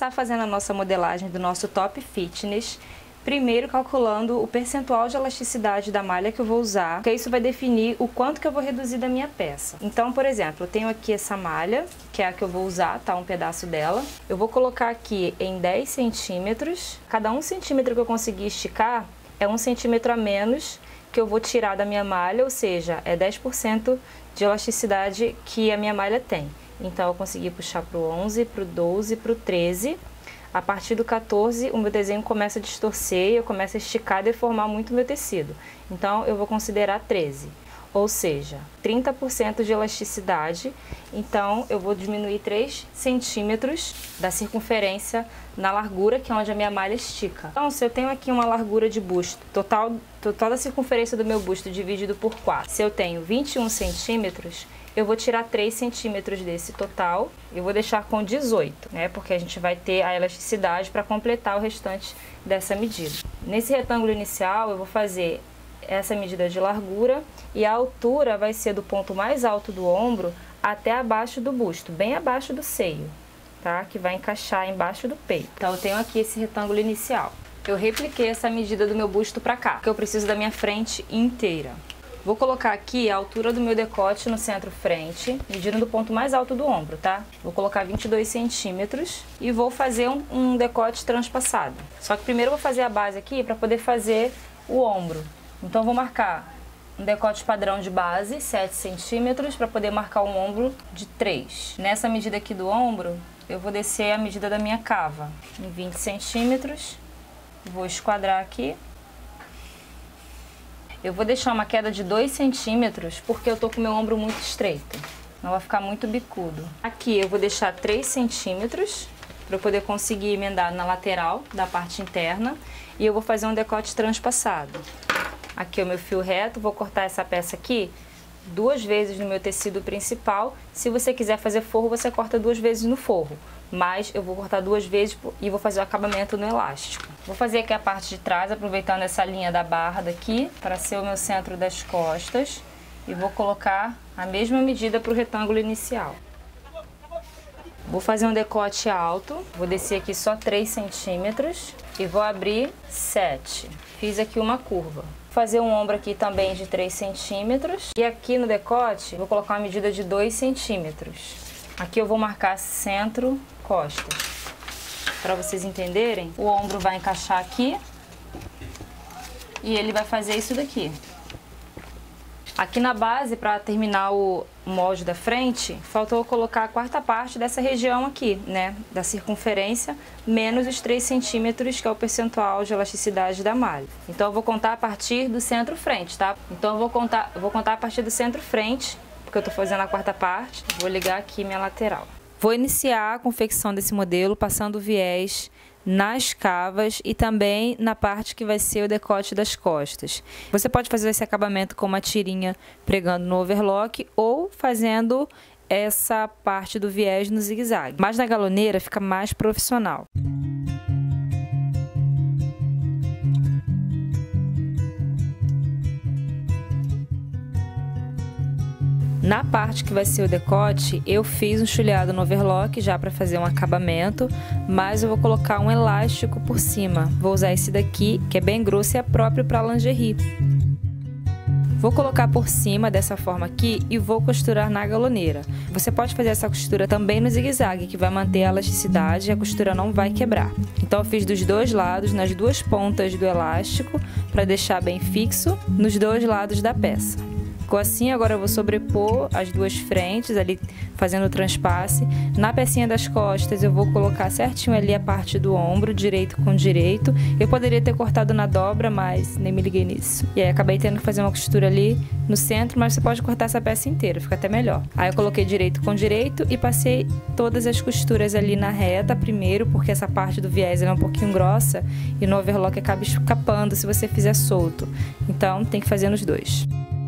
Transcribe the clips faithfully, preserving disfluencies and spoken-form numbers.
começar fazendo a nossa modelagem do nosso top fitness, primeiro calculando o percentual de elasticidade da malha que eu vou usar, porque isso vai definir o quanto que eu vou reduzir da minha peça. Então, por exemplo, eu tenho aqui essa malha, que é a que eu vou usar, tá? Um pedaço dela. Eu vou colocar aqui em dez centímetros. Cada um centímetro que eu conseguir esticar é um centímetro a menos que eu vou tirar da minha malha, ou seja, é dez por cento de elasticidade que a minha malha tem. Então, eu consegui puxar para o onze, para o doze, para o treze. A partir do quatorze, o meu desenho começa a distorcer, eu começo a esticar e deformar muito o meu tecido. Então, eu vou considerar treze, ou seja, trinta por cento de elasticidade. Então, eu vou diminuir três centímetros da circunferência na largura, que é onde a minha malha estica. Então, se eu tenho aqui uma largura de busto, total, total da circunferência do meu busto dividido por quatro, se eu tenho vinte e um centímetros, eu vou tirar três centímetros desse total, eu vou deixar com dezoito, né? Porque a gente vai ter a elasticidade para completar o restante dessa medida. Nesse retângulo inicial, eu vou fazer essa medida de largura e a altura vai ser do ponto mais alto do ombro até abaixo do busto, bem abaixo do seio, tá? Que vai encaixar embaixo do peito. Então, eu tenho aqui esse retângulo inicial. Eu repliquei essa medida do meu busto para cá, porque eu preciso da minha frente inteira. Vou colocar aqui a altura do meu decote no centro-frente, medindo do ponto mais alto do ombro, tá? Vou colocar vinte e dois centímetros e vou fazer um, um decote transpassado. Só que primeiro eu vou fazer a base aqui para poder fazer o ombro. Então, vou marcar um decote padrão de base, sete centímetros, para poder marcar um ombro de três. Nessa medida aqui do ombro, eu vou descer a medida da minha cava em vinte centímetros. Vou esquadrar aqui. Eu vou deixar uma queda de dois centímetros porque eu tô com o meu ombro muito estreito. Não vai ficar muito bicudo. Aqui eu vou deixar três centímetros para eu poder conseguir emendar na lateral da parte interna. E eu vou fazer um decote transpassado. Aqui é o meu fio reto, vou cortar essa peça aqui duas vezes no meu tecido principal. Se você quiser fazer forro, você corta duas vezes no forro. Mas eu vou cortar duas vezes e vou fazer o acabamento no elástico. Vou fazer aqui a parte de trás, aproveitando essa linha da barra daqui, para ser o meu centro das costas. E vou colocar a mesma medida para o retângulo inicial. Vou fazer um decote alto, vou descer aqui só três centímetros e vou abrir sete. Fiz aqui uma curva. Vou fazer um ombro aqui também de três centímetros. E aqui no decote, vou colocar uma medida de dois centímetros. Aqui eu vou marcar centro, costas. Para vocês entenderem, o ombro vai encaixar aqui e ele vai fazer isso daqui. Aqui na base, para terminar o molde da frente, faltou colocar a quarta parte dessa região aqui, né? Da circunferência, menos os três centímetros, que é o percentual de elasticidade da malha. Então, eu vou contar a partir do centro-frente, tá? Então, eu vou contar, eu vou contar a partir do centro-frente, porque eu tô fazendo a quarta parte. Vou ligar aqui minha lateral. Vou iniciar a confecção desse modelo passando o viés nas cavas e também na parte que vai ser o decote das costas. Você pode fazer esse acabamento com uma tirinha pregando no overlock ou fazendo essa parte do viés no zigue-zague. Mas na galoneira fica mais profissional. Na parte que vai ser o decote, eu fiz um chuleado no overlock já para fazer um acabamento, mas eu vou colocar um elástico por cima. Vou usar esse daqui, que é bem grosso e é próprio para lingerie. Vou colocar por cima dessa forma aqui e vou costurar na galoneira. Você pode fazer essa costura também no zigue-zague, que vai manter a elasticidade e a costura não vai quebrar. Então eu fiz dos dois lados, nas duas pontas do elástico, para deixar bem fixo nos dois lados da peça. Ficou assim, agora eu vou sobrepor as duas frentes, ali fazendo o transpasse. Na pecinha das costas eu vou colocar certinho ali a parte do ombro, direito com direito. Eu poderia ter cortado na dobra, mas nem me liguei nisso. E aí acabei tendo que fazer uma costura ali no centro, mas você pode cortar essa peça inteira, fica até melhor. Aí eu coloquei direito com direito e passei todas as costuras ali na reta primeiro, porque essa parte do viés é um pouquinho grossa e no overlock acaba escapando se você fizer solto. Então tem que fazer nos dois.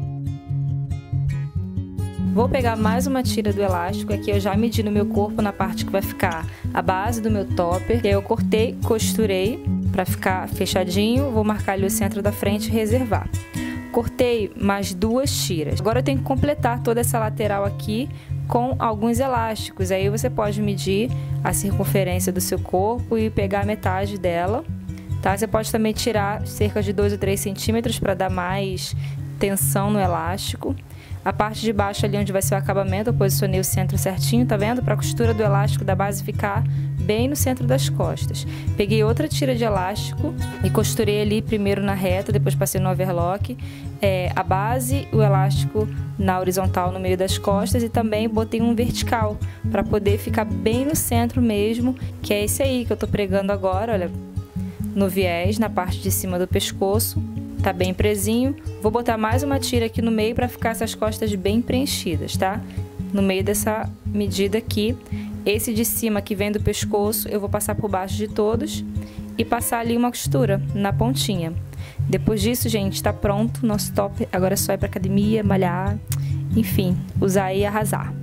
Vou pegar mais uma tira do elástico, aqui eu já medi no meu corpo na parte que vai ficar a base do meu topper. E aí eu cortei, costurei para ficar fechadinho, vou marcar ali o centro da frente e reservar. Cortei mais duas tiras. Agora eu tenho que completar toda essa lateral aqui com alguns elásticos. Aí você pode medir a circunferência do seu corpo e pegar a metade dela, tá? Você pode também tirar cerca de dois ou três centímetros para dar mais tensão no elástico. A parte de baixo ali onde vai ser o acabamento, eu posicionei o centro certinho, tá vendo? Para a costura do elástico da base ficar bem no centro das costas. Peguei outra tira de elástico e costurei ali primeiro na reta, depois passei no overlock, é, a base, o elástico na horizontal no meio das costas, e também botei um vertical para poder ficar bem no centro mesmo, que é esse aí que eu tô pregando agora, olha, no viés, na parte de cima do pescoço. Tá bem presinho. Vou botar mais uma tira aqui no meio para ficar essas costas bem preenchidas, tá? No meio dessa medida aqui. Esse de cima que vem do pescoço, eu vou passar por baixo de todos e passar ali uma costura na pontinha. Depois disso, gente, tá pronto. Nosso top agora é só ir pra academia, malhar, enfim, usar e arrasar.